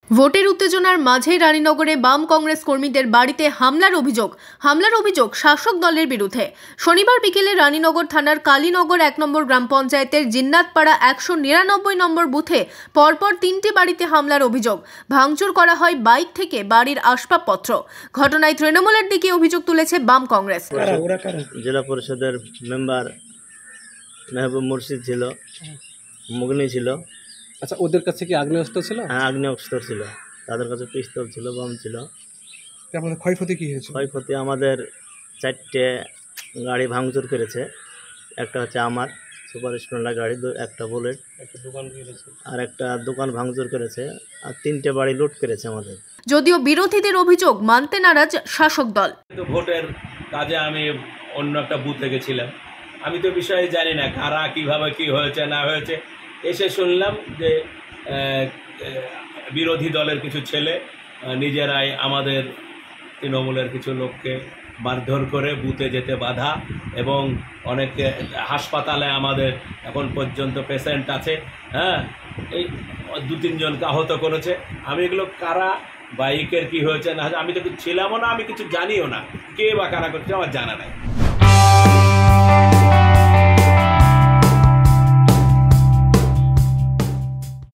ভোটের উত্তেজনার মাঝেই রানীনগরে বাম কংগ্রেস কর্মীদের বাড়িতে হামলার অভিযোগ শাসক দলের বিরুদ্ধে। শনিবার বিকেলে রানীনগর থানার কালীনগর 1 নম্বর গ্রাম পঞ্চায়েতের জিন্নাতপাড়া 199 নম্বর বুথে পরপর 3টি বাড়িতে হামলার অভিযোগ। ভাঙচুর করা হয় বাইক থেকে বাড়ির আসবাবপত্র। ঘটনায় তৃণমূলের দিকে অভিযোগ তুলেছে বাম কংগ্রেস। জেলা পরিষদের মেম্বার মেহবুব মুর্শিদ ছিল, মুগনি ছিল। আচ্ছা, ওদের কাছে কি আগ্নেয়াস্ত্র ছিল? হ্যাঁ, আগ্নেয়াস্ত্র ছিল, তাদের কাছে পিস্তল ছিল, বম ছিল। আপনাদের ক্ষয়ক্ষতি কি হয়েছে? ক্ষয়ক্ষতি আমাদের 4টে গাড়ি ভাঙচুর করেছে। একটা হচ্ছে আমার সুপার স্প্লেন্ডার গাড়ি, একটা বুলেট, একটা দোকান করেছে, আর একটা দোকান ভাঙচুর করেছে, আর 3টে বাড়ি লুট করেছে আমাদের। যদিও বিরোধীদের অভিযোগ মানতে নারাজ শাসক দল। ভোটের কাজে আমি অন্য একটা বুথে গেছিলাম, আমি তো বিষয়ে জানি না কারা কিভাবে কি হয়েছে না হয়েছে। এসে শুনলাম যে বিরোধী দলের কিছু ছেলে নিজেরাই আমাদের তৃণমূলের কিছু লোককে মারধর করে বুথে যেতে বাধা, এবং অনেকে হাসপাতালে আমাদের এখন পর্যন্ত পেশেন্ট আছে। হ্যাঁ, এই 2-3 জনকে আহত করেছে। আমি এগুলো কারা বাইকের কি হয়েছে না, আমি তো ছিলামও না, আমি কিছু জানিও না, কে বা কারা করছে আমার জানা নাই।